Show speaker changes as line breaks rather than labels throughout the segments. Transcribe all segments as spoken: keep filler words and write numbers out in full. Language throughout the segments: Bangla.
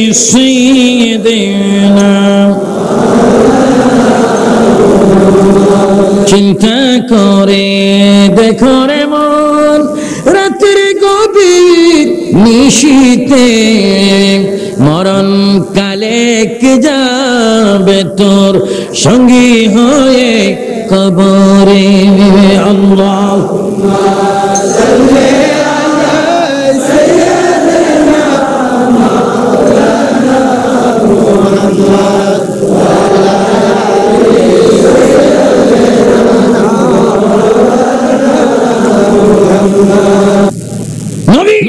سيدنا চিন্তা করে দেখো রে মন রাতের গভীর নিশীথে মরণ কালে কে যাবে তোর সঙ্গী হয়ে কবরে আল্লাহুম্মা সাল্লি আলা সাইয়্যিদিনা মাওলানা মুহাম্মদ ওয়া আলা আলি সাইয়্যিদিনা মুহাম্মদ। নবী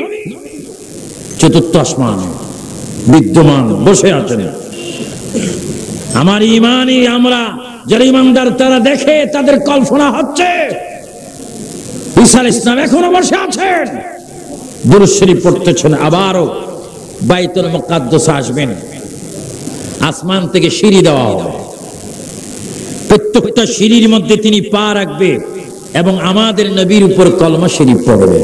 চতুর্থ আসমান বিদ্যমান বসে আছেন। আমার ইমানই আমরা যারা ইমানদার তারা দেখে তাদের কল্পনা হচ্ছে ঈসা আলাইহিস সালাম এখনো বসে আছেন, দুরূদ শরীফ পড়তেছেন, আবারও বাইতুল মুকাদ্দাসে আসবেন। আসমান থেকে সিঁড়ি দেওয়া হবে, প্রত্যেকটা সিঁড়ির মধ্যে তিনি পা রাখবে এবং আমাদের নবীর উপর কলমা শরীফ পড়বে,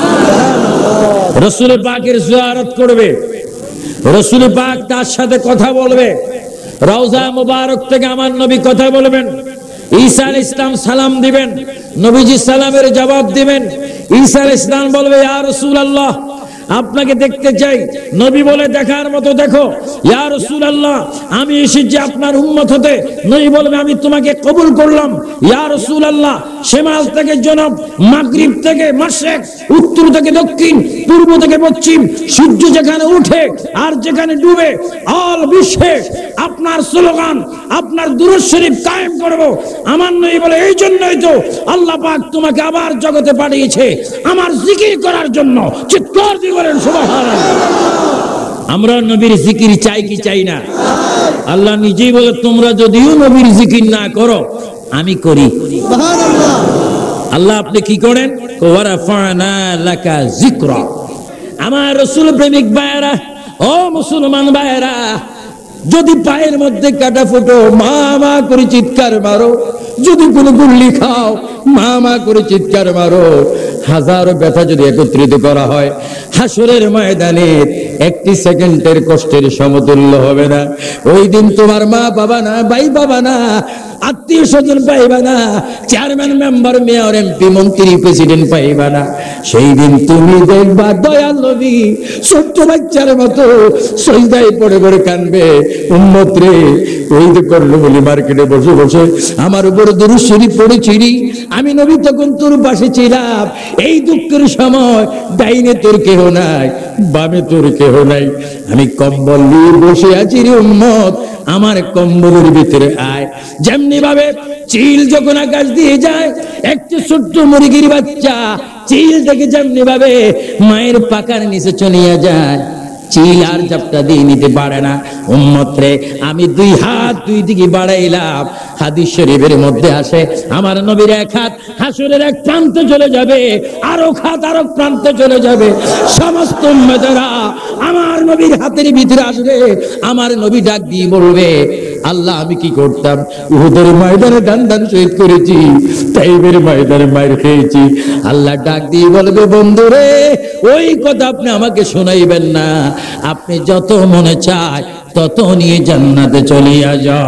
রাসূল পাকের জিয়ারত করবে, রাসূল পাক তার সাথে কথা বলবে, রওজা মুবারক থেকে আমার নবী কথা বলবেন, ঈসা আলাইহিস সালাম সালাম দিবেন, নবীজি সালামের জবাব দিবেন। ঈসা আলাইহিস সালাম বলবে ইয়া রাসূলুল্লাহ আপনাকে দেখতে চাই। নবী বলে দেখার মতো দেখো। ইয়া রাসূলুল্লাহ আমি এসেছি আপনার উম্মত হতে। নবী বলবে আমি তোমাকে কবুল করলাম। ইয়া রাসূলুল্লাহ শিমাল থেকে জনব, মাগরিব থেকে মাশরিক, উত্তর থেকে দক্ষিণ, পূর্ব থেকে পশ্চিম, সূর্য যেখানে উঠে আর যেখানে ডুবে অল বিশ্বে আপনার স্লোগান আপনার দুরূদ শরীফ কায়েম করব। আমার নবী বলে এই জন্যই তো আল্লাহ পাক তোমাকে আবার জগতে পাঠিয়েছে আমার জিকির করার জন্য। চিৎকার দিয়ে বলেন সুবহানাল্লাহ। আমরা নবীর জিকির চাই কি চাই না? আল্লাহ নিজেই বলে তোমরা যদিও নবীর জিকির না করো আমি করি। সুবহানাল্লাহ। আল্লাহ আপনি কি করেন? ওয়া রাফা'না লাকা যিকরা। আমার রাসূল প্রেমিক ভাইরা, ও মুসলমান ভাইরা, যদি পায়ের মধ্যে কাটা ফুটো মা মা করে চিৎকার মারো, যদি কোনো গুল্লি খাও মা মা করে চিৎকার মারো, হাজারো ব্যথা যদি একত্রিত করা হয় হাসরের ময়দানে একটি সেকেন্ডের কষ্টের সমতুল্য হবে না। ওই দিন তোমার মা বাবা না, ভাই বাবা না, আত্মীয় স্বজন পাইবা না, চেয়ারম্যান মেম্বার মেয়র এমপি মন্ত্রী প্রেসিডেন্ট পাইবা না। সেই দিন তুমি দেখবা দয়াল নবী ছোট্ট বাচ্চার মতো সজদায় পড়ে পড়ে কানবে, উম্মত রে ওই যে করলো বলি মার্কেটে বসে বসে আমার উপর দুরূদ শরীফ পড়েছিলি, আমি নবী তখন তোর পাশে ছিলাম। এই দুঃখের সময় ডাইনে তোর কেহ নাই, বামে তোর কেহ নাই, আমি কম্বল নিয়ে বসে আছি রে উম্মত, আমার কম্বলের ভিতরে আয়। যেমনি ভাবে চিল যখন আকাশ দিয়ে যায় একটি ছোট্ট মুরগির বাচ্চা চিল থেকে যেমনি ভাবে মায়ের পাকার নিচে চলিয়া যায়, চিল আর জাপটা দিয়ে নিতে পারে না। উম্মত রে আমি দুই হাত দুই দিকে বাড়াইলাম। হাদিস শরীফের মধ্যে আসে আমার নবীর এক হাত হাসরের এক প্রান্তে চলে যাবে, আর এক হাত আর এক প্রান্তে চলে যাবে। সমস্ত উম্মতেরা আমার নবীর হাতের ভিতরে আসবে। আমার নবী ডাক দিয়ে বলবে আল্লাহ আমি কি করতাম? উহুদের ময়দানে দান দান শহীদ করেছি, তাইফের ময়দানে মার খেয়েছি। আল্লাহ ডাক দিয়ে বলবে বন্ধুরে ওই কথা আপনি আমাকে শোনাইবেন না, আপনি যত মনে চায় তত নিয়ে জান্নাতে চলিয়া যাও।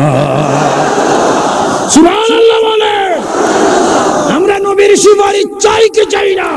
সুবহানাল্লাহ বলে। আমরা নবীর সুপারিশ চাই কি চাই না?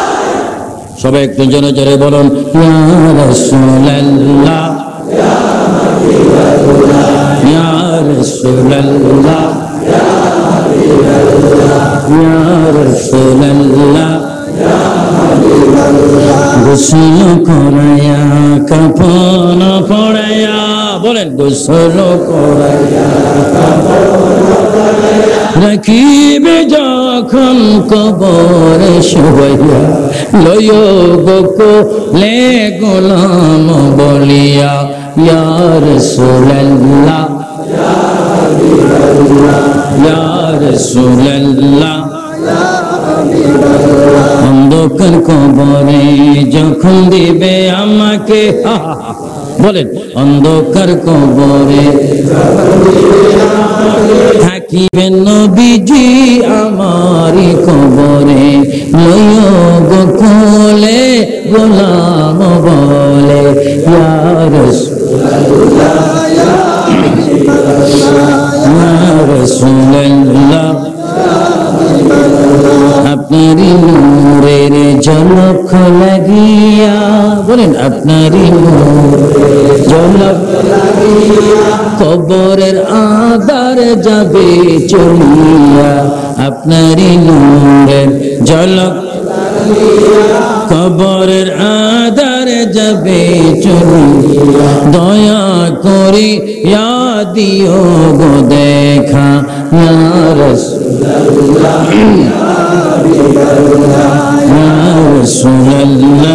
সবাই একটু জোরে জোরে বলুন ইয়া রাসূলুল্লাহ ইয়া হাবিবাল্লাহ ইয়া রাসূলুল্লাহ ইয়া হাবিবাল্লাহ ইয়া রাসূলুল্লাহ ইয়া হাবিবাল্লাহ। গোসল করায়া কাফন পড়ায়া, বলেন গোসল করায়া কাফন পড়ায়া রাখিবে যখন কবরে শুয়াইয়া, লয়ো গোকুলে গোলাম বলিয়া ইয়া রাসূলুল্লাহ ইয়া হাবিবাল্লাহ ইয়া রাসূলুল্লাহ ইয়া হাবিবাল্লাহ। অন্ধকার কবরে যখন দিবে আমাকে, বলেন অন্ধকার কবরে থাকিবেন নবীজি আমারি কবরে, লয়ো গোকুলে গোলাম বলে ইয়া রাসূলুল্লাহ ইয়া রাসূলুল্লাহ আপনারই নূরের ঝলক লাগিয়া বলেন আপনারই নূরের ঝলক লাগিয়া কবরের আঁধার যাবে চলিয়া আপনারই নূরের ঝলক কবরের আঁধার যাবে চলিয়া দয়া করে ইয়া দিও গো দেখা ইয়া রাসূলুল্লাহ ইয়া রাসূলুল্লাহ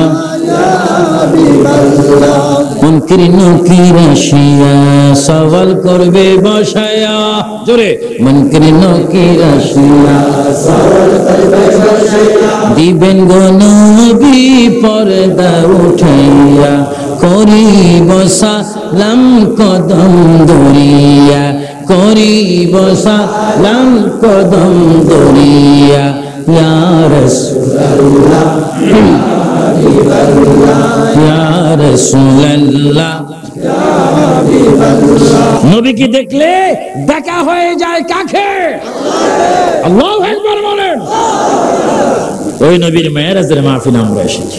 মুনকির নকির আসিয়া সওয়াল করবে বসায়া জোরে মুনকির নকির আসিয়া সওয়াল করবে বসায়া দিবেন গো নবী পর্দা উঠাইয়া করিব সালাম কদম ধরিয়া করিব সালাম কদম ধরিয়া ইয়া রাসূলুল্লাহ ইয়া রাসূলুল্লাহ নবীকে দেখলে দেখা হয়ে যায় কাকে? আল্লাহু আকবার বলেন। ওই নবীর মেরাজের মাহফিলে আমরা এসেছি।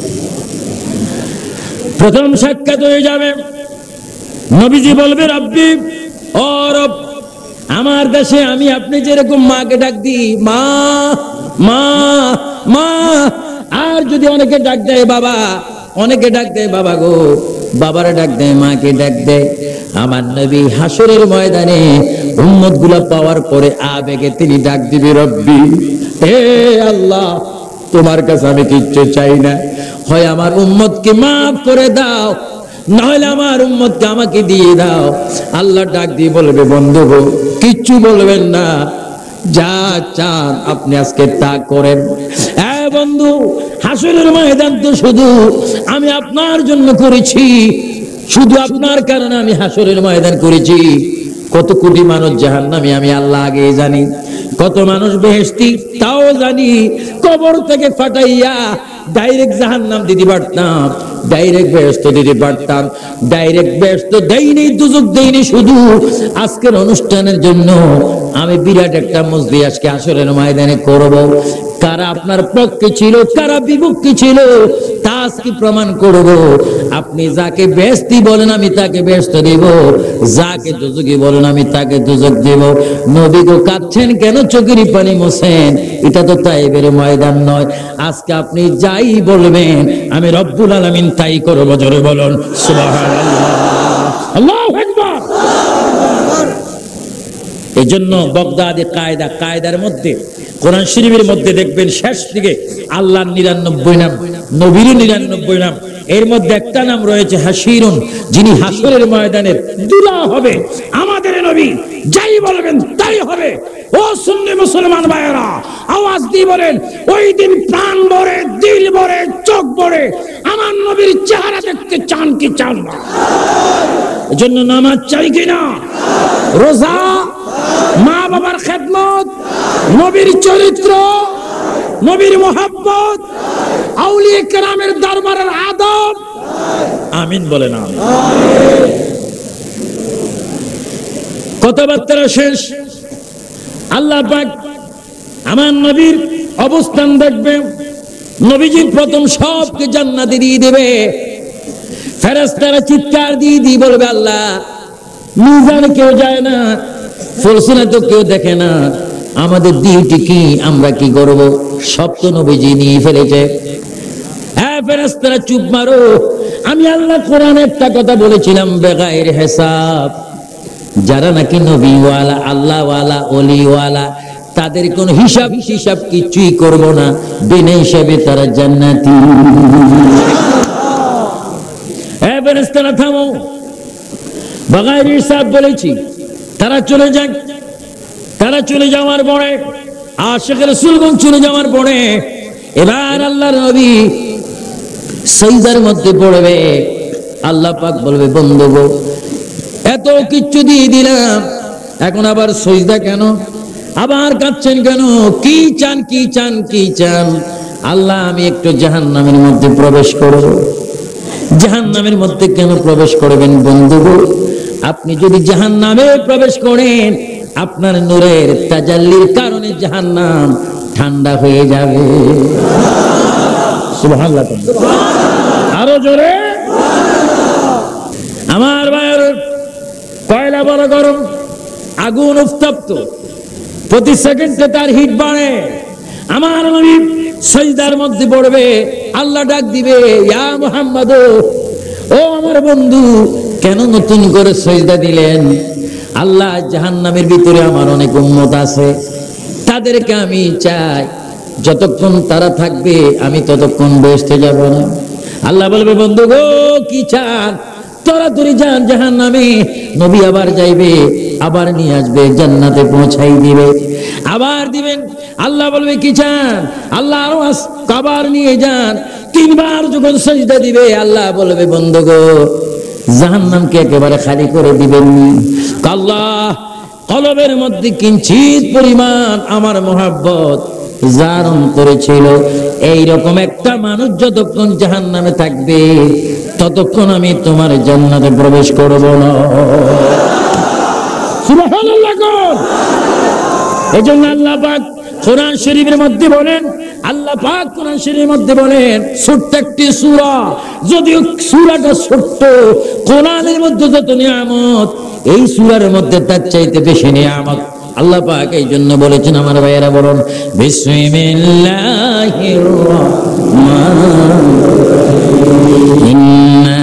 প্রথম সাক্ষাৎ হয়ে যাবে, নবীজি বলবে রব্বি ও রব, আমার দেশে আমি আপনি যেরকম মাকে ডাক দিই মা মা মা, আর যদি অনেকে ডাক দেয় বাবা, অনেকে ডাক দেয় বাবা গো, বাবারে ডাক দেয়, মাকে ডাক দেয়, আমার নবী হাসরের ময়দানে উম্মত গুলা পাওয়ার পরে আবেগে তিনি ডাক দিবে রব্বি, হে আল্লাহ তোমার কাছে আমি কিচ্ছু চাই না, হয় আমার উম্মতকে মাফ করে দাও, নাহলে আমার উম্মতকে আমাকে দিয়ে দাও। আল্লাহ ডাক দিয়ে বলবে বন্ধু গো কিচ্ছু বলবেন না, যা চান আপনি আজকে তা করেন। হ্যাঁ বন্ধু, হাসরের ময়দান তো শুধু আমি আপনার জন্য করেছি, শুধু আপনার কারণে আমি হাসরের ময়দান করেছি। কত কোটি মানুষ জাহান্নামী আমি আল্লাহ আগে জানি, কত মানুষ বেহেশতি তাও জানি। কবর থেকে ফাটাইয়া ডাইরেক্ট জাহান্নাম দিতে পারতাম, ডাইরেক্ট বেহেশত দিতে পারতাম, ডাইরেক্ট বেহেশত দেইনি, দুজক দেইনি। শুধু আজকের অনুষ্ঠানের জন্য আমি বিরাট একটা মজলি আজকে হাসরের ময়দানে করব। কারা আপনার পক্ষে ছিল, কারা বিপক্ষে ছিল, তা আজকে প্রমাণ করব। আপনি যাকে বেহেশতি বলেন আমি তাকে বেহেশত দেব, যাকে দুজকি বলেন আমি তাকে দুজক দেব। নবী গো কাঁদছেন কেন, চোখের পানি মোছেন? এটা তো তাইবের ময়দান নয়। আজকে আপনি যাই বলবেন আমি রব্বুল আলামিন তাই করব। জোরে বলুন সুবহানাল্লাহ, আল্লাহু আকবার। এই জন্য বগদাদি কায়দা, কায়দার মধ্যে কোরআন শরীফের মধ্যে দেখবেন শেষ দিকে আল্লাহর নিরানব্বই নাম, নবীর নিরানব্বই নাম, এর মধ্যে একটা নাম রয়েছে হাসিরুন, যিনি হাসরের ময়দানের দুলা হবে। আমাদের নবী যাই বলবেন তাই হবে। ও সুন্নি মুসলমান ভাইয়েরা আওয়াজ দিয়ে বলেন, ওই দিন প্রাণ ভরে, দিল ভরে, চোখ ভরে আমার নবীর চেহারা দেখতে চান কি চান না? এজন্য নামাজ চাই কিনা, রোজা, মা বাবার খেদমত, নবীর চরিত্র, নবীর মোহাব্বত, আউলিয়া কেরামের দরবারের আদব। আমিন বলেন। কথাবার্তা শেষ। আল্লাহ পাক আমার নবীর অবস্থান দেখবে, নবীজি প্রথম সবকে জান্নাতে দিয়ে দেবে। ফেরেশতারা চিৎকার দিয়ে দিয়ে বলবে আল্লাহ মিজানে কেউ যায় না, ফলসিনা তো কেউ দেখে না, আমাদের ডিউটি কি, আমরা কি করব? সব তো নবীজি নিয়ে ফেলেছে। হ্যাঁ ফেরেশতারা চুপ মারো, আমি আল্লাহ কোরআনে একটা কথা বলেছিলাম বেগায়ের হিসাব। যারা নাকি নবীওয়ালা, আল্লাহওয়ালা, ওলিওয়ালা, তাদের কোন হিসাব হিসাব কিছুই করব না, বিনা হিসাবে তারা জান্নাতি। হ্যাঁ ফেরেশতারা থামো, বেগায়ের হিসাব বলেছি। তারা চলে যাক, তারা চলে যাওয়ার পরে, আশিক রাসূলগণ চলে যাওয়ার পরে এবার আল্লাহর নবী সিজদার মধ্যে পড়বে। আল্লাহ পাক বলবে বন্ধু গো এত কিচ্ছু দিয়ে দিলাম, এখন আবার সিজদা কেন, আবার কাঁদছেন কেন, কি চান কি চান কি চান? আল্লাহ আমি একটু জাহান্নামের মধ্যে প্রবেশ করব। জাহান্নামের মধ্যে কেন প্রবেশ করবেন বন্ধু? আপনি যদি জাহান্নামে প্রবেশ করেন, আপনার নূরের তাজাল্লির কারণে জাহান্নাম ঠান্ডা হয়ে যাবে। সুবহানাল্লাহ, আরো জোরে। আমার ভাইয়ের, কয়লা বড় গরম, আগুন উত্তপ্ত, প্রতি সেকেন্ডে তার হিট বাড়ে। আমার নবী সিজদার মধ্যে পড়বে, আল্লাহ ডাক দিবে, ইয়া মুহাম্মদ, ও আমার বন্ধু, কেন নতুন করে সিজদা দিলেন? আল্লাহ, জাহান্নামের ভিতরে আমার অনেক উম্মত আছে, তাদেরকে আমি চাই যতক্ষণ তারা থাকবে আমি ততক্ষণ বেহেশতে যাব না। আল্লাহ বলবে, বন্ধু গো, কি চান? তাড়াতাড়ি যান জাহান্নামে। নবী আবার যাইবে, আবার নিয়ে আসবে, জান্নাতে পৌঁছাই দিবে, আবার দিবেন। আল্লাহ বলবে, কি চান? আল্লাহ আরো আবার নিয়ে যান। তিনবার যখন সিজদা দিবে, আল্লাহ বলবে, বন্ধু গো, জাহান্নামকে একেবারে খালি করে দিবেন। আল্লাহ, কলবের মধ্যে কিঞ্চিত পরিমাণ আমার মহব্বত যার অন্তরে ছিল, এইরকম একটা মানুষ যতক্ষণ জাহান্নামে থাকবে ততক্ষণ আমি তোমার জান্নাতে প্রবেশ করব না। সুবহানাল্লাহ। এজন্য আল্লাহ পাক কোরআন শরীফের মধ্যে বলেন, আল্লাহ পাক কোরআন শরীফের মধ্যে বলেন, ছোট্ট একটি সূরা, যদিও সূরাটা ছোট্ট, কোরআনের মধ্যে যত নিয়ামত এই সূরার মধ্যে তার চাইতে বেশি নিয়ামত আল্লাহ পাক এই জন্য বলেছেন। আমার ভাইয়েরা বলুন, বিসমিল্লাহির রাহমানির রাহিম, ইন্না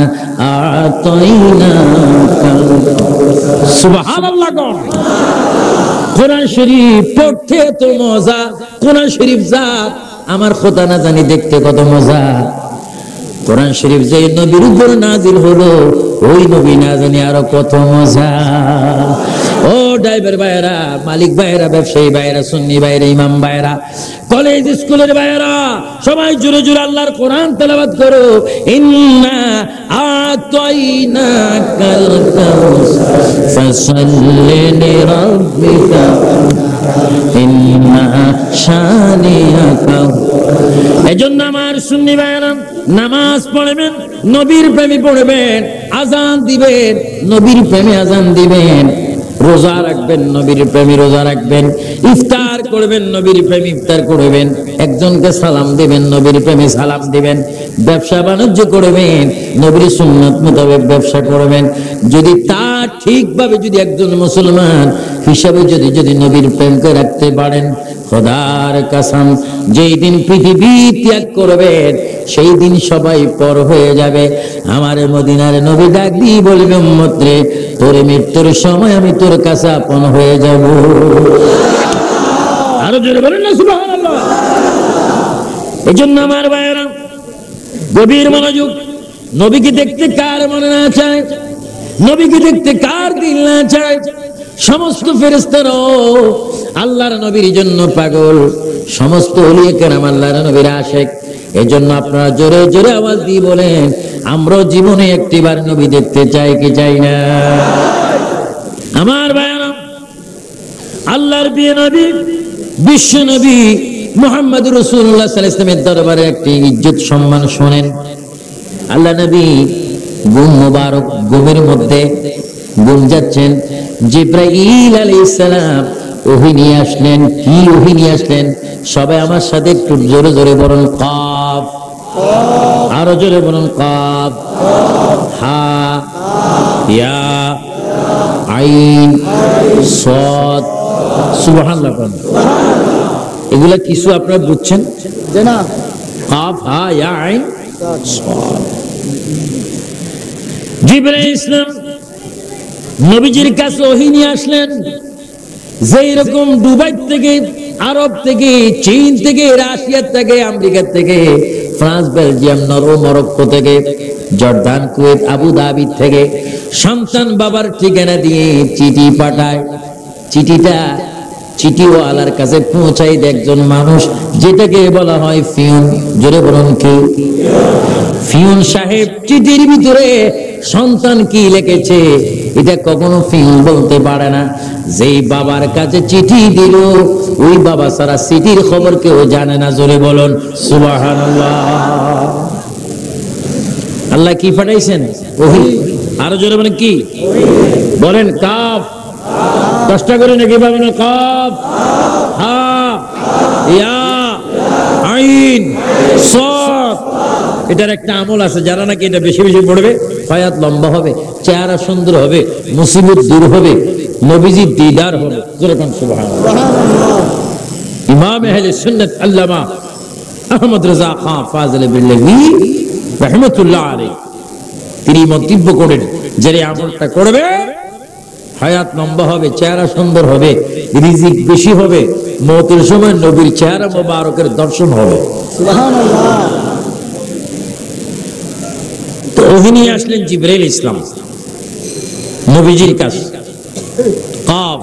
আ'তাইনাকাল কাউসার। সুবহানাল্লাহ। কোরআন শরীফ পড়তে তো মজা, কোরআন শরীফ যা আমার খোদা না জানি দেখতে কত মজা। কোরআন শরীফ যে নবীর উপর নাজিল হলো, ওই নবী না জানি আরো কত মজা। ও ড্রাইভার ভাইরা, মালিক ভাইরা, ব্যবসায়ী ভাইরা, সুন্নি ভাইরা, ইমাম ভাইরা, কলেজ স্কুলের ভাইরা, সবাই জোরে জোরে আল্লাহর কোরআন তেলাওয়াত করো। ইন্না আ'তাইনাকাল কাউসার ফাসাল্লি লিরাব্বিকা ইন্না শানিআকা। এজন্য আমার সুন্নি ভাইরা, নামাজ পড়বেন, নবীর প্রেমে পড়বেন, আজান দিবেন, নবীর প্রেমে আজান দিবেন, রোজা রাখবেন, নবীর প্রেমে রোজা রাখবেন, ইফতার করবেন, নবীর প্রেমে ইফতার করবেন, একজনকে সালাম দিবেন, নবীর প্রেমে সালাম দিবেন, ব্যবসা বাণিজ্য করবেন, নবীর সুন্নাত মোতাবেক ব্যবসা করবেন। যদি তা ঠিকভাবে যদি একজন মুসলমান হিসাবে যদি যদি নবীর প্রেমকে রাখতে পারেন, খোদার কসম, যেই দিন পৃথিবী ত্যাগ করবেন সেই দিন সবাই পর হয়ে যাবে। আমার মদিনার নবী ডাক দিয়ে বলবে, উম্মত রে, তোর মৃত্যুর সময় আমি তোর কাছে আপন হয়ে যাব। আরো জোরে বলেন না সুবহানাল্লাহ। এই জন্য আমার ভাইয়েরা, গভীর মনোযোগ। নবীকে দেখতে কার মনে না চায়? নবীকে দেখতে কার দিল না চায়? সমস্ত ফেরেশতারাও আল্লাহর নবীর জন্য পাগল, সমস্ত ওলিয়ে কেরাম আল্লাহর নবীর আশিক। এই জন্য আপনারা জোরে জোরে আওয়াজ দিয়ে বলেন, আমরা জীবনে একটিবার নবী দেখতে চাই কি চাই না? আমার ভাইয়েরা, আল্লাহর প্রিয় নবী, বিশ্ব নবী মুহাম্মদুর রাসূলুল্লাহ সাল্লাল্লাহু আলাইহি ওয়াসাল্লামের দরবারে একটি ইজ্জত সম্মান শোনেন। আল্লাহ নবী ঘুম মুবারক, ঘুমের মধ্যে ঘুম যাচ্ছেন, জিবরাইল আলাইহিস সালাম ওহী নিয়ে আসলেন। কি ওহী নিয়ে আসলেন? সবাই আমার সাথে একটু জোরে জোরে বলুন, কাফ। আরো জোরে বলুন, কাফ, হা, ইয়া, আইন, সাদ। সুবহানাল্লাহ। এগুলা কিছু আপনারা বুঝছেন না? কাফ, হা, ইয়া, আইন, সাদ। জিবরাইল ইসলাম নবীজির কাছে ওহী নিয়ে আসলেন। যেই রকম দুবাই থেকে, আরব থেকে, চীন থেকে, রাশিয়া থেকে, আমেরিকা থেকে, ফ্রান্স, বেলজিয়াম, নরওয়ে, মরক্কো থেকে, জর্দান, কুয়েত, আবু ধাবি থেকে সন্তান বাবার ঠিকানা দিয়ে চিঠি পাঠায়। চিঠিটা চিঠিওয়ালার কাছে পৌঁছাই দেয় একজন মানুষ, যেটাকে বলা হয় ফিউন। জোরে বলুন কি? ফিউন সাহেব চিঠির ভিতরে সন্তান কি লিখেছে এটা কখনো ফিউন বলতে পারে না। যেই বাবার কাছে চিঠি দিল, ওই বাবা সারা চিঠির খবর কেউ জানে না। জোরে বলুন সুবহানাল্লাহ। আল্লাহ কি পাঠাইছেন? ওহী। আরো জোরে বলেন কি? বলেন কাফ। কষ্ট করে নাকি পাবেন? কাফ, হা, ইয়া, আইন, সাদ। এটার একটা আমল আছে, যারা নাকি এটা বেশি বেশি পড়বে হায়াত লম্বা হবে, চেহারা সুন্দর হবে, মুসিবত দূর হবে, নবীজি দিদার হবে। জোরে বলেন সুবহানাল্লাহ। ইমাম আহলে সুন্নাত আল্লামা আহমদ রাজা খান ফাজিল বিল্লাহি রাহমাতুল্লাহ আলাইহি তিনি মন্তব্য করেন, যে আমলটা করবে হায়াত লম্বা হবে, চেহারা সুন্দর হবে, রিজিক বেশি হবে, মওতের সময় নবীর চেহারা মোবারকের দর্শন হবে। সুবহানাল্লাহ। তো ওহী নিয়ে আসলেন জিবরাইল ইসলাম নবীজির কাছে। কাফ।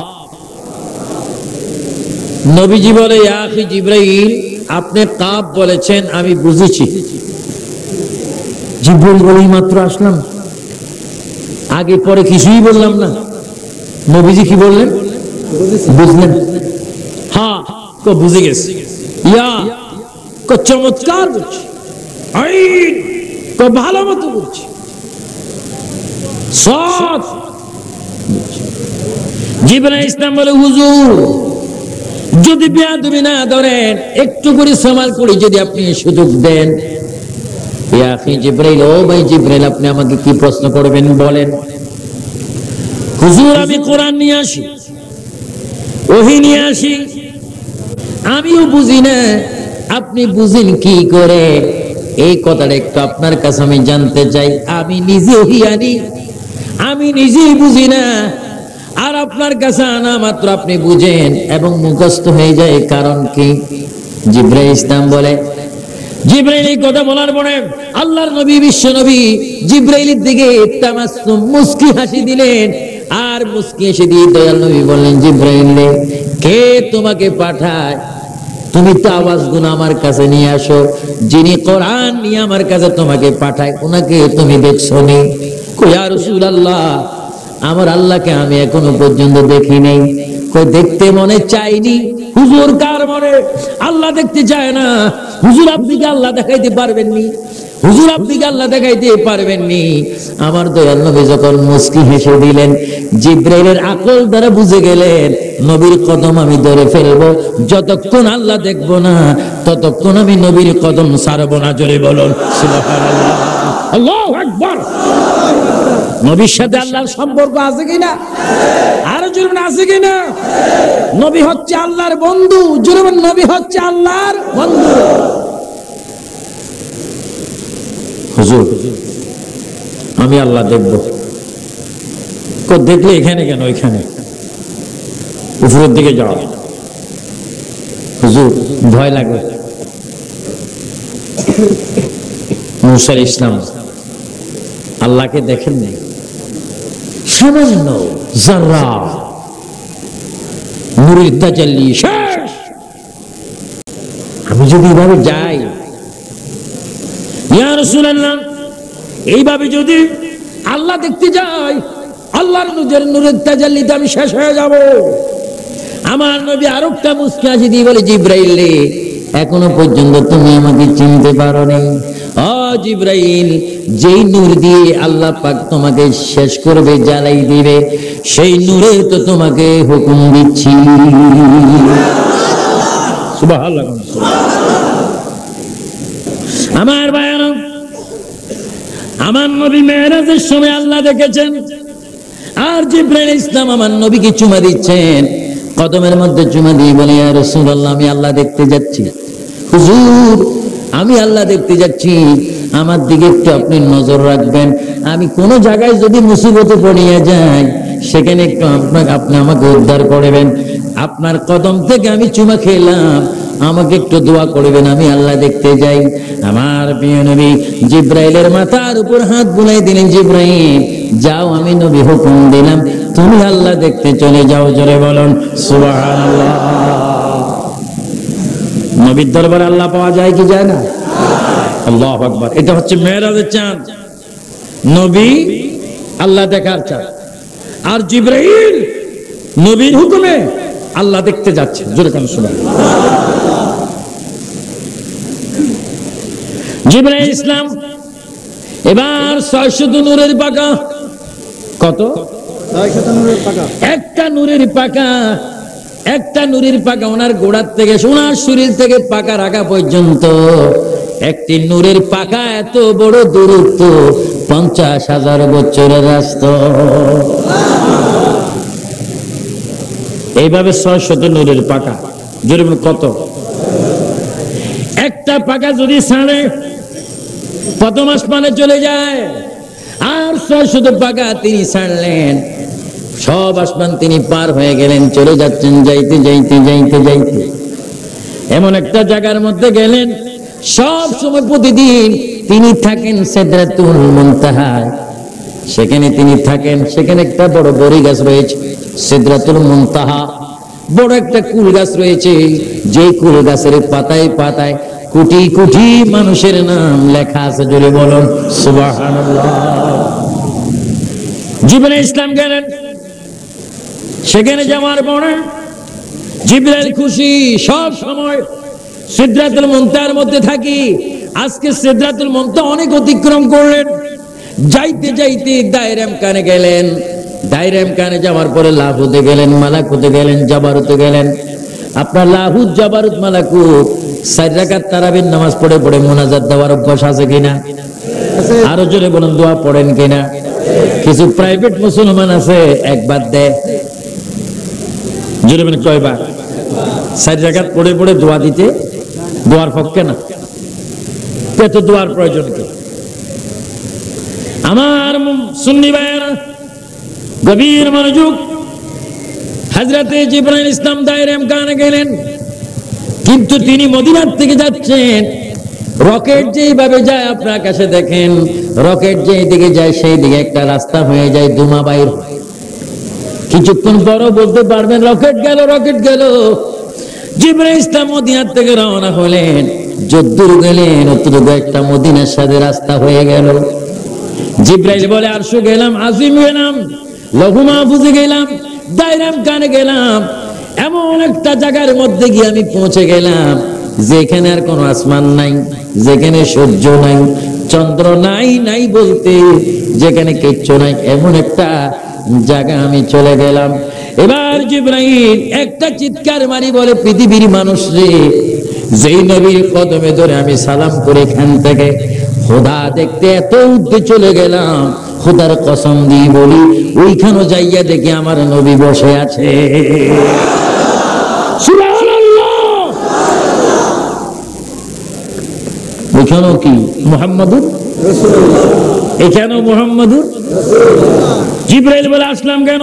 নবীজি বলে, ইয়া আখি জিবরাইল, আপনি কাফ বলেছেন, আমি বুঝেছি। জিবরাইল বলেই মাত্র আসলাম, আগে পরে কিছুই বললাম না। নবীজি কি বললেন? বুঝলেন? হ্যাঁ, কো বুঝে গেছি। ইয়া কো চমৎকার বুঝছি, আইন কো ভালো মতো বুঝছি, সাদ। জিবরাইল ইসলাম বলে, হুজুর যদি বেয়াদবি না ধরেন, একটু করে সমাল করে যদি আপনি সুযোগ দেন। ইয়া আখি জিবরাইল, ও ভাই জিবরাইল, আপনি আমাকে কি প্রশ্ন করবেন বলেন। হুজুর আমি কোরআন নিয়ে আসি, ওহী নিয়ে আসি, আমিও বুঝি না, আপনি বুঝেন কি করে? এই কথাটা একটু আপনার কাছে আমি জানতে চাই। আমি নিজে ওহী আনি, আমি নিজেই বুঝি না, আর আপনার কাছে আনা মাত্র আপনি বুঝেন এবং মুখস্থ হয়ে যায়। কারণ কি? জিবরাইল ইসলাম বলে, জিবরাইল এই কথা বলার পরে আল্লাহর নবী, বিশ্ব নবী জিবরাইলের দিকে তামাসসুম মুস্কি হাসি দিলেন, আর মুস্কি হেসে দিয়ে দয়াল নবী বললেন, জিবরাইল কে তোমাকে পাঠায়? তুমি তো আওয়াজ গুলো আমার কাছে নিয়ে আসো, যিনি কোরআন নিয়ে আমার কাছে তোমাকে পাঠায় ওনাকে তুমি দেখছো নি? কই ইয়া রাসূলুল্লাহ, আমার আল্লাহকে আমি এখনো পর্যন্ত দেখি নাই। কই দেখতে মনে চাইনি। হুজুর কার মনে আল্লাহ দেখতে চায় না? হুজুর আপনি কি আল্লাহ দেখাইতে পারবেননি? হুজুর আপনি কি আল্লাহ দেখাইতে পারবেননি? আমার দয়াল নবী যখন মুস্কি হেসে দিলেন, জিবরাইলের আকল দ্বারা বুঝে গেলেন নবীর কদম আমি ধরে ফেলবো, যতক্ষণ আল্লাহ দেখবো না ততক্ষণ আমি নবীর কদম ছাড়বো না। জোরে বলুন সুবহানাল্লাহ, আল্লাহু আকবার। নবীর সাথে আল্লাহর সম্পর্ক আছে কিনা? আরো জোরে বলুন, আছে কিনা? নবী হচ্ছে আল্লাহর বন্ধু। জোরে বলুন, নবী হচ্ছে আল্লাহর বন্ধু। হুজুর আমি আল্লাহ দেখবো। দেখলে এখানে কেন? ওইখানে উপরের দিকে যাও। হুজুর ভয় লাগে। মুসা ইসলাম আল্লাহকে দেখেন নাই, সামান্য যারা নূরের তাজাল্লি শেষ। আমি যদি এভাবে যাই, ইয়া রাসূলুল্লাহ, এইভাবে যদি আল্লাহ দেখতে যাই, আল্লাহর নূরের নূরের তাজাল্লিতে আমি শেষ হয়ে যাব। আমার নবী আরেকটা মুস্কি হাসি দিয়ে বলে, জিবরাইল রে, এখনো পর্যন্ত তুমি আমাকে চিনতে পারো নাই। ও জিবরাইল, যেই নূর দিয়ে আল্লাহ পাক তোমাকে শেষ করবে, জ্বালাই দিবে, সেই নূরে তো তোমাকে হুকুম দিচ্ছি। সুবহানাল্লাহ। আমার ভাইরা, আমার নবী মেরাজের সময় আল্লাহ দেখেছেন, আর জিবরাইল ইসলাম আমার নবীকে চুমা দিচ্ছেন, কদমের মধ্যে চুমা দিয়ে বলে, ইয়া রাসূলুল্লাহ, আমি আল্লাহ দেখতে যাচ্ছি। হুজুর আমি আল্লাহ দেখতে যাচ্ছি, আমার দিকে একটু আপনি নজর রাখবেন। আমি কোন জায়গায় যদি মুসিবতে পড়িয়া যাই, সেখানে একটু আপনাকে আপনি আমাকে উদ্ধার করবেন। আপনার কদম থেকে আমি চুমা খেলাম, আমাকে একটু দোয়া করবেন, আমি আল্লাহ দেখতে যাই। আমার প্রিয় নবী জিবরাইলের মাথার উপর হাত বুলাই দিলেন, জিবরাইল যাও, আমি নবী হুকুম দিলাম, তুমি আল্লাহ দেখতে চলে যাও। জোরে বলুন সুবহানাল্লাহ। নবীর দরবারে আল্লাহ পাওয়া যায় কি যায় না? আল্লাহু আকবার। এটা হচ্ছে মেরাজের চাঁদ, নবী আল্লাহ দেখার চাঁদ। আর জিবরাইল নবীর হুকুমে আল্লাহ দেখতে যাচ্ছে। জোরে বলুন সুবহানাল্লাহ। জিবরাইল ইসলাম এবার ছয়শত নূরের পাকা। কত? একটা নূরের পাকা, একটা নূরের পাকা ওনার গোড়ার থেকে ওনার শরীর থেকে পাকা রাখা পর্যন্ত একটি নূরের পাকা এত বড় দূরত্ব পঞ্চাশ হাজার বছরের রাস্তা। এইভাবে ছয় শত নূরের পাকা। জোরে বলুন কত? একটা পাকা যদি ছাড়ে প্রথম আসমানে চলে যায়, আর ছয় শত পাকা তিনি ছাড়লেন, সব আসমান তিনি পার হয়ে গেলেন, চলে যাচ্ছেন, যাইতে যাইতে যাইতে যাইতে এমন একটা জায়গার মধ্যে গেলেন, সব সময় প্রতিদিন তিনি থাকেন সিদরাতুল মুনতাহায়, সেখানে তিনি থাকেন। সেখানে একটা বড় বড়ি গাছ রয়েছে, সিদরাতুল মুনতাহা, বড় একটা কুল গাছ রয়েছে, যে কুল গাছের পাতায় পাতায় কোটি কোটি মানুষের নাম লেখা আছে। জোরে বলুন সুবহানাল্লাহ। জিবরাইল ইসলাম গেলেন, সেখানে যাওয়ার পরে জিবরাইল খুশি, সব সময় সিদরাতুল মুনতাহার মধ্যে থাকি। আজকে সিদরাতুল মুনতাহা অনেক অতিক্রম করলেন, যাইতে যাইতে দায়রাম কানে গেলেন। দায়রাম কানে যাওয়ার পরে লাহুতে গেলেন, মালাকুতে গেলেন, জাবারুতে গেলেন। আপনার লাহুত, জাবারুত, মালাকুত চার রাকাত তারাবির নামাজ পড়ে পড়ে মুনাজাত দেওয়ার অভ্যাস আছে কিনা? আরো জোরে বলুন, দোয়া পড়েন কিনা? কিছু প্রাইভেট মুসলমান আছে একবার দেয়। জোরে বলেন কয়বার? চার রাকাত পড়ে পড়ে দোয়া দিতে, দোয়ার পক্ষে না, এত দোয়ার প্রয়োজন কি? আমার সুন্নি ভাইয়েরা গভীর মনোযোগ। হযরতে জিবরাইল ইসলাম দায়রাম কানে গেলেন, কিন্তু তিনি মদিনার থেকে যাচ্ছেন, রকেট যেইভাবে যায় আপনার আকাশে দেখেন, রকেট যেই দিকে যায় সেই দিকে একটা রাস্তা হয়ে যায়, ধোঁয়া বাইর। কিছুক্ষণ পর বলতে পারবেন রকেট গেল, রকেট গেল। জিবরাইল ইসলাম মদিনার থেকে রওনা হলেন, যদ্দূর গেলেন অতটুকু একটা মদিনার সাথে রাস্তা হয়ে গেল। জিবরাইল বলে আরশে গেলাম, আজিম গেলাম, লৌহ মাহফুজে গেলাম, দায়রাম কানে গেলাম, এমন একটা জায়গার মধ্যে গিয়ে আমি পৌঁছে গেলাম যেখানে আর কোনো আসমান নাই, যেখানে সূর্য নাই, চন্দ্র নাই, নাই বলতে যেখানে কিচ্ছু নাই, এমন একটা জায়গা আমি চলে গেলাম। এবার জিবরাইল একটা চিৎকার মারি বলে, পৃথিবীর মানুষ রে, যেই নবীর কদমে ধরে আমি সালাম করে এখান থেকে খোদা দেখতে এত উঠতে চলে গেলাম, খোদার কসম দিয়ে বলি ওইখানে যাইয়া দেখি আমার নবী বসে আছে। সুবহানাল্লাহ। ওইখানেও কি মুহাম্মাদুর রাসূলুল্লাহ, এখানেও মুহাম্মাদুর রাসূলুল্লাহ। জিবরাইল বলে আসলাম কেন?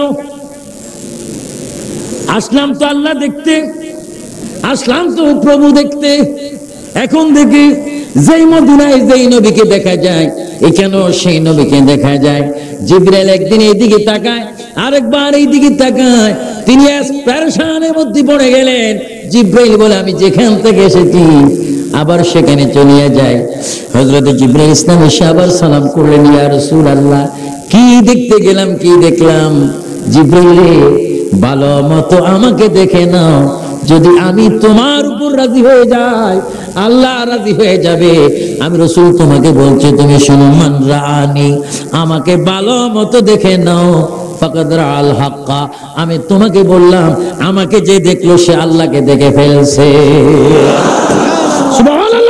আসলাম তো আল্লাহ দেখতে, আসলাম তো প্রভু দেখতে। এখন দেখি যেই মদিনায় যেই নবীকে দেখা যায়, এখানেও সেই নবীকে দেখা যায়। জিবরাইল একদিন এইদিকে তাকায়, আরেকবার এইদিকে তাকায়, তিনি পেরেশানের মধ্যে পড়ে গেলেন। জিবরাইল বলে আমি যেখান থেকে এসেছি আবার সেখানে চলিয়া যায়। হযরত জিবরাইল ইসলাম এসে আবার সালাম করলেন, ইয়া রাসূলুল্লাহ, কি দেখতে গেলাম, কি দেখলাম? জিবরাইল ভালো মতো আমাকে দেখে নাও, যদি আমি তোমার উপর রাজি হয়ে যাই আল্লাহ রাজি হয়ে যাবে। আমি রাসূল তোমাকে বলছি, তুমি শোনো, মান রাআনি, আমাকে ভালো মতো দেখে নাও, ফাকাদ রাআল হাক্কা, আমি তোমাকে বললাম আমাকে যে দেখলো সে আল্লাহকে দেখে ফেলছে। সুবহানাল্লাহ।